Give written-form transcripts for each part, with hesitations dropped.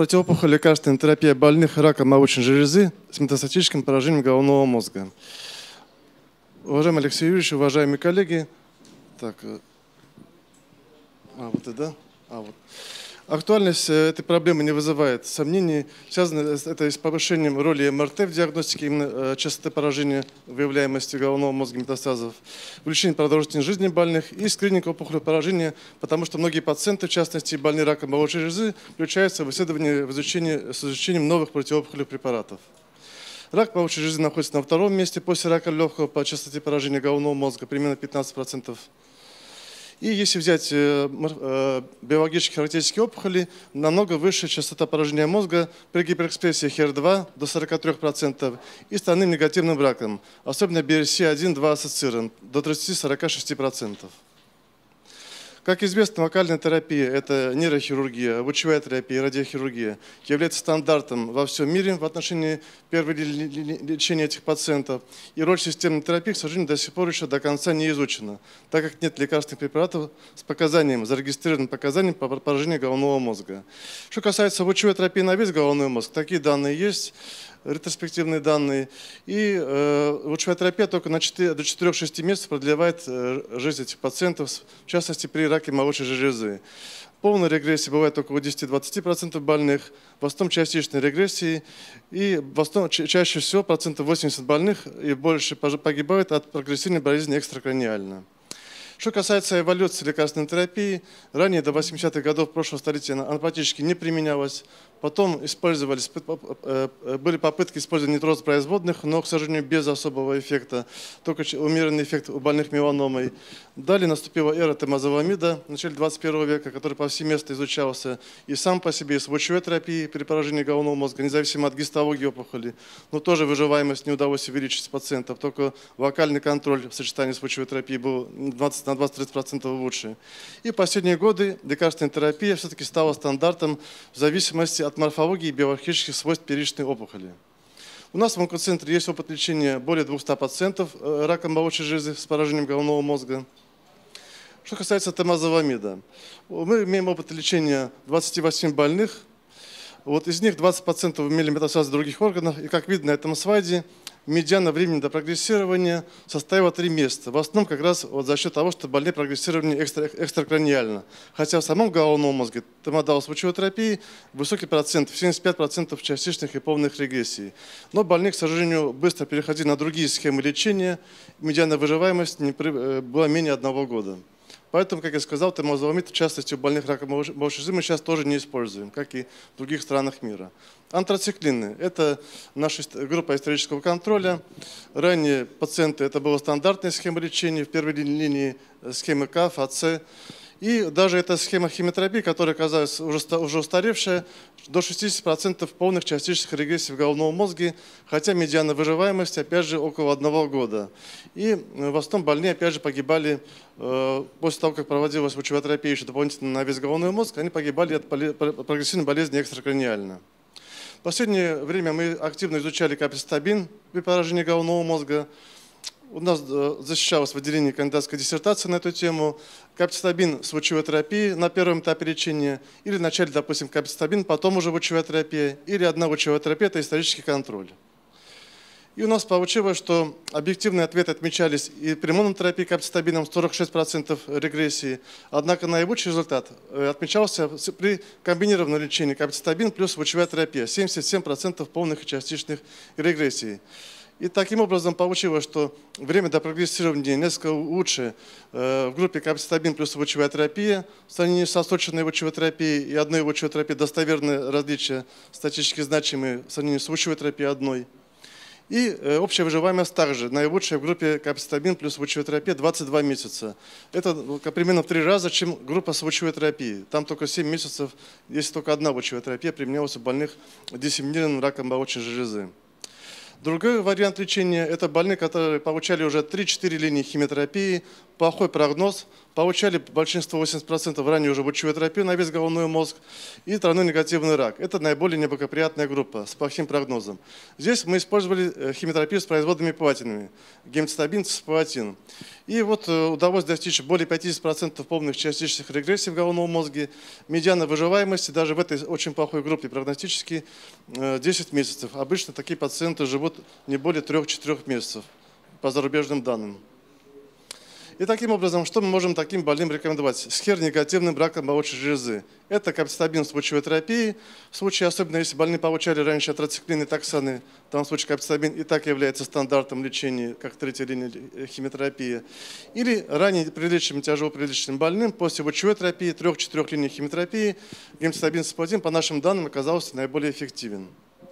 Противоопухолевая лекарственная терапия больных раком молочной железы с метастатическим поражением головного мозга. Уважаемый Алексей Юрьевич, уважаемые коллеги, актуальность этой проблемы не вызывает сомнений. Связано это с повышением роли МРТ в диагностике именно частоты поражения выявляемости головного мозга метастазов, увеличение продолжительности жизни больных и скрининг опухолевого поражения, потому что многие пациенты, в частности больные раком молочной железы, включаются в исследование с изучением новых противоопухолевых препаратов. Рак молочной железы находится на втором месте после рака легкого по частоте поражения головного мозга, примерно 15%. И если взять биологические характеристики опухоли, намного выше частота поражения мозга при гиперэкспрессии HER2 до 43% и остальным негативным раком, особенно BRCA1-2 ассоциирован до 30-46%. Как известно, локальная терапия – это нейрохирургия, лучевая терапия, радиохирургия, является стандартом во всем мире в отношении первого лечения этих пациентов. И роль системной терапии, к сожалению, до сих пор еще до конца не изучена, так как нет лекарственных препаратов с показанием, зарегистрированным показанием по поражению головного мозга. Что касается лучевой терапии на весь головной мозг, такие данные есть. Ретроспективные данные. И лучевая терапия только до 4-6 месяцев продлевает жизнь этих пациентов, в частности при раке молочной железы. Полная регрессия бывает около 10-20% больных, в основном частичной регрессии, и в основном, чаще всего 80% больных и больше погибают от прогрессивной болезни экстракраниально. Что касается эволюции лекарственной терапии, ранее до 80-х годов прошлого столетия она практически не применялась. Потом были попытки использования нитрозопроизводных, но, к сожалению, без особого эффекта, только умеренный эффект у больных меланомой. Далее наступила эра темозоломида в начале 21 века, который повсеместно изучался и сам по себе, и с лучевой терапией при поражении головного мозга, независимо от гистологии опухоли. Но тоже выживаемость не удалось увеличить пациентов, только локальный контроль в сочетании с лучевой терапией был на 20-30% лучше. И в последние годы лекарственная терапия все-таки стала стандартом в зависимости от морфологии и биохимических свойств первичной опухоли. У нас в онкоцентре есть опыт лечения более 200 пациентов раком молочной железы с поражением головного мозга. Что касается темозоломида, мы имеем опыт лечения 28 больных. Вот из них 20% имели метастазы в других органах. И как видно на этом слайде, медиана времени до прогрессирования составила 3 месяца. В основном как раз за счет того, что больные прогрессировали экстракраниально. Хотя в самом головном мозге темодалс лучевой терапии высокий процент, 75% частичных и полных регрессий. Но больные, к сожалению, быстро переходили на другие схемы лечения. Медиана выживаемость была менее 1 года. Поэтому, как я сказал, темозоломид в частности у больных раком молочной железы мы сейчас тоже не используем, как и в других странах мира. Антрациклины – это наша группа исторического контроля. Ранее пациенты – это была стандартная схема лечения, в первой линии схемы КАФ, АЦ. И даже эта схема химиотерапии, которая оказалась уже устаревшая, до 60% полных частичных регрессий в головном мозге, хотя медиана выживаемости, опять же, около 1 года. И в основном больные, опять же, погибали после того, как проводилась лучевая терапия еще дополнительно на весь головной мозг, они погибали от прогрессивной болезни экстракраниально. В последнее время мы активно изучали капецитабин при поражении головного мозга. У нас защищалось в отделении кандидатская диссертация на эту тему. Капецитабин с лучевой терапией на первом этапе лечения, или вначале, допустим, капецитабин, потом уже лучевая терапия, или одна лучевая терапия – это исторический контроль. И у нас получилось, что объективные ответы отмечались и при монотерапии капецитабином 46% регрессии, однако наилучший результат отмечался при комбинированном лечении капецитабин плюс лучевая терапия – 77% полных и частичных регрессий. И таким образом получилось, что время до прогрессирования несколько лучше в группе капецитабин плюс лучевая терапия в сравнении с отсроченной лучевой терапией и одной лучевой терапией, достоверные различия статистически значимые в сравнении с лучевой терапией одной. И общая выживаемость также наилучшая в группе капецитабин плюс лучевая терапия 22 месяца. Это примерно в 3 раза, чем группа с лучевой терапией. Там только 7 месяцев, если только одна лучевая терапия применялась у больных диссеминированным раком молочной железы. Другой вариант лечения – это больные, которые получали уже 3-4 линии химиотерапии, плохой прогноз, получали большинство, 80% ранее уже лучевую терапию на весь головной мозг и тройной негативный рак. Это наиболее неблагоприятная группа с плохим прогнозом. Здесь мы использовали химиотерапию с производными платинами, гемцитабин, цисплатин. И вот удалось достичь более 50% полных частичных регрессий в головном мозге. Медиана выживаемости даже в этой очень плохой группе прогностически 10 месяцев. Обычно такие пациенты живут не более 3-4 месяцев по зарубежным данным. И таким образом, что мы можем таким больным рекомендовать? С хер-негативным раком молочной железы. Это капцитабин с лучевой терапией. В случае, особенно если больные получали раньше атрациклин и токсаны, в том случае капцитабин и так является стандартом лечения, как третья линия химиотерапии. Или ранее прилеченным, тяжело прилеченным больным после лучевой терапии, 3-4 линий химиотерапии, гемцитабин с платин, по нашим данным, оказался наиболее эффективен.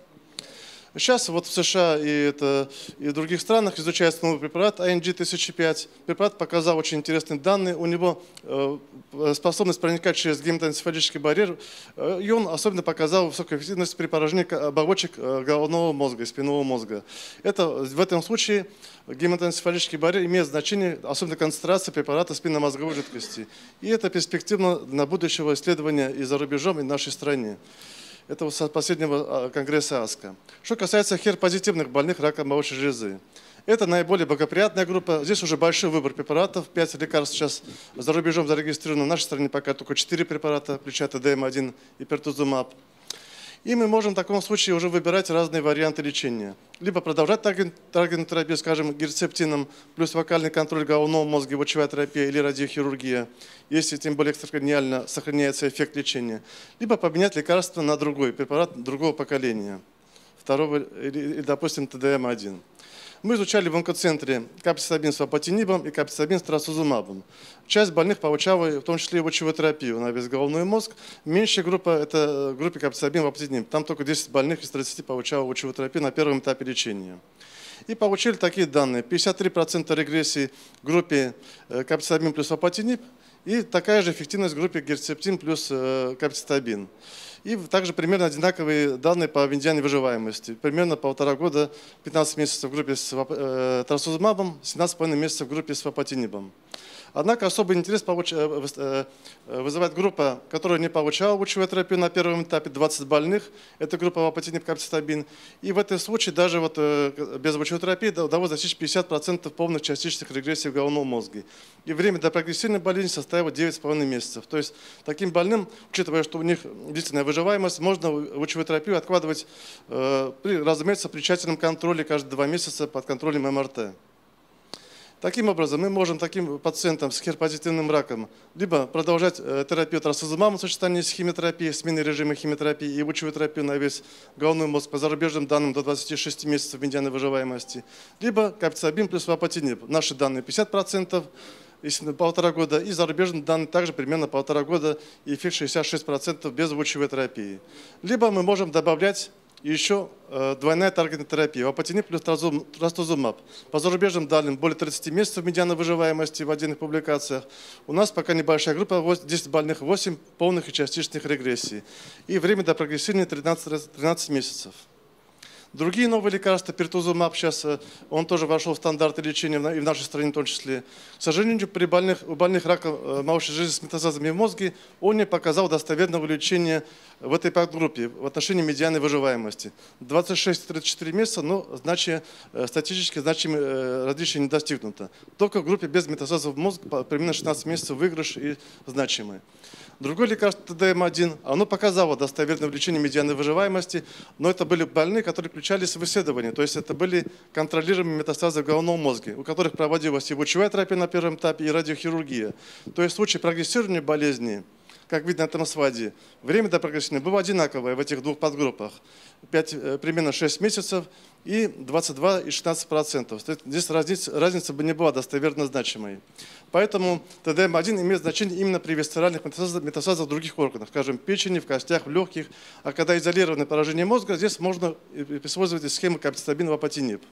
Сейчас вот в США и в других странах изучается новый препарат ING-1005. Препарат показал очень интересные данные. У него способность проникать через гематоэнцефалический барьер. И он особенно показал высокую эффективность при поражении оболочек головного мозга, спинного мозга. В этом случае гематоэнцефалический барьер имеет значение, особенно концентрация препарата спинномозговой жидкости. И это перспективно на будущего исследования и за рубежом, и в нашей стране. Это с последнего конгресса АСКО. Что касается хер-позитивных больных раком молочной железы. Это наиболее благоприятная группа. Здесь уже большой выбор препаратов. 5 лекарств сейчас за рубежом зарегистрировано. В нашей стране пока только 4 препарата, включая ТДМ-1 и пертузумаб. И мы можем в таком случае уже выбирать разные варианты лечения. Либо продолжать таргетную терапию, скажем, герцептином, плюс вокальный контроль головного мозга, лучевая терапия или радиохирургия, если тем более экстракраниально сохраняется эффект лечения. Либо поменять лекарство на другой препарат другого поколения, второго, или, допустим, ТДМ-1. Мы изучали в онкоцентре капцитабин с вапотинибом и капцитабин с трастузумабом. Часть больных получала в том числе и лучевую терапию на весь головной мозг. Меньшая группа – это группа капцитабин вапотиниб. Там только 10 больных из 30 получало лучевую терапию на первом этапе лечения. И получили такие данные. 53% регрессии в группе капцитабин плюс вапотиниб и такая же эффективность в группе герцептин плюс капцитабин. И также примерно одинаковые данные по медиане выживаемости. Примерно 1,5 года, 15 месяцев в группе с трастузумабом, 17,5 месяцев в группе с вапотинибом. Однако особый интерес вызывает группа, которая не получала лучевую терапию на первом этапе, 20 больных. Это группа вапотиниб капцитабин. И в этом случае даже без лучевой терапии удалось достичь 50% полных частичных регрессий в головном мозге. И время до прогрессивной болезни составило 9,5 месяцев. То есть таким больным, учитывая, что у них длительная выживаемость, можно лучевую терапию откладывать, разумеется, при тщательном контроле каждые 2 месяца под контролем МРТ. Таким образом, мы можем таким пациентам с хер-позитивным раком либо продолжать терапию трастузумабом в сочетании с химиотерапией, сменой режима химиотерапии и лучевую терапию на весь головной мозг по зарубежным данным до 26 месяцев медианной выживаемости, либо капцитабин плюс вапотиниб. Наши данные 50%, если на 1,5 года, и зарубежные данные также примерно 1,5 года, и эффект 66% без лучевой терапии. Либо мы можем добавлять еще двойная таргетная терапия, вапотиниб плюс трастузумаб. По зарубежным данным более 30 месяцев медианной выживаемости в отдельных публикациях. У нас пока небольшая группа, 10 больных, 8 полных и частичных регрессий. И время до прогрессирования 13 месяцев. Другие новые лекарства, пертузумаб, сейчас он тоже вошел в стандарты лечения и в нашей стране в том числе. К сожалению, у больных раком молочной железы с метастазами в мозге он не показал достоверного лечения в этой подгруппе в отношении медианной выживаемости. 26-34 месяца, но статистически значимые различия не достигнуто. Только в группе без метастазов в мозг примерно 16 месяцев выигрыш и значимый. Другое лекарство ТДМ-1, оно показало достоверное лечение медианной выживаемости, но это были больные, которые включались в исследования, то есть это были контролируемые метастазы в головном мозге, у которых проводилась и лучевая терапия на первом этапе, и радиохирургия. То есть в случае прогрессирования болезни, как видно на этом слайде, время до прогрессирования было одинаковое в этих двух подгруппах. Примерно 6 месяцев и 22 и 16%. Здесь разница бы не была достоверно значимой. Поэтому ТДМ-1 имеет значение именно при висцеральных метастазах в других органах, скажем, в печени, в костях, в легких. А когда изолированное поражение мозга, здесь можно использовать схему капцитабин вапотиниб.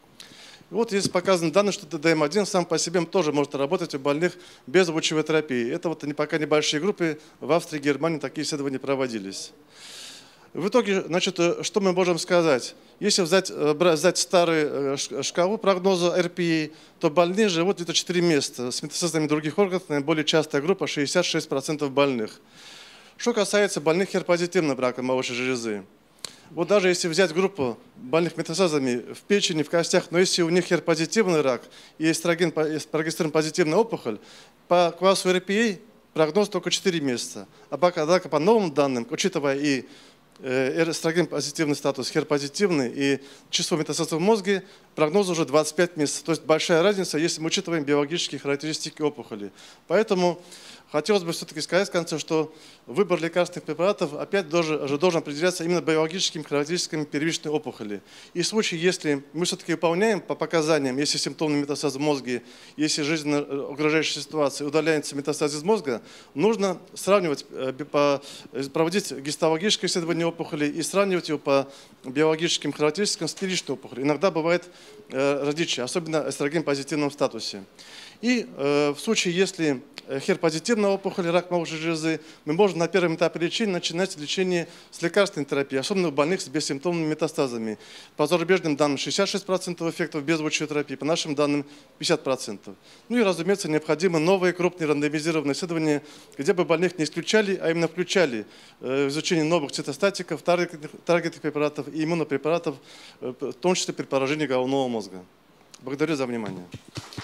Вот здесь показаны данные, что ТДМ-1 сам по себе тоже может работать у больных без лучевой терапии. Это пока небольшие группы, в Австрии и Германии такие исследования проводились. В итоге, значит, что мы можем сказать? Если взять старую шкалу прогноза РПИ, то больные живут где-то 4 месяца. С метастазами других органов наиболее частая группа 66% больных. Что касается больных хер-позитивным раком молочной железы. Вот даже если взять группу больных метастазами в печени, в костях, но если у них хер-позитивный рак и прогестерон-позитивная опухоль, по классу РПИ прогноз только 4 месяца. Однако по новым данным, учитывая и эстроген-позитивный статус, хер-позитивный и число метастазов в мозге, прогноз уже 25 месяцев. То есть большая разница, если мы учитываем биологические характеристики опухоли. Поэтому хотелось бы все-таки сказать в конце, что выбор лекарственных препаратов опять должен определяться именно биологическими характеристиками первичной опухоли. И в случае, если мы все-таки выполняем по показаниям, если симптомный метастаз в мозге, если жизненно угрожающая ситуация, удаляется метастаз из мозга, нужно сравнивать, проводить гистологическое исследование опухоли и сравнивать его по биологическим характеристикам с первичной опухолью. Иногда бывает различия, особенно в эстроген-позитивном статусе. И в случае, если хер-позитивная опухоль, рак молочной железы, мы можем на первом этапе лечения начинать лечение с лекарственной терапией, особенно у больных с бессимптомными метастазами. По зарубежным данным 66% эффектов без лучевой терапии, по нашим данным 50%. Ну и, разумеется, необходимы новые крупные рандомизированные исследования, где бы больных не исключали, а именно включали в изучение новых цитостатиков, таргетных препаратов и иммунопрепаратов, в том числе при поражении головного мозга. Благодарю за внимание.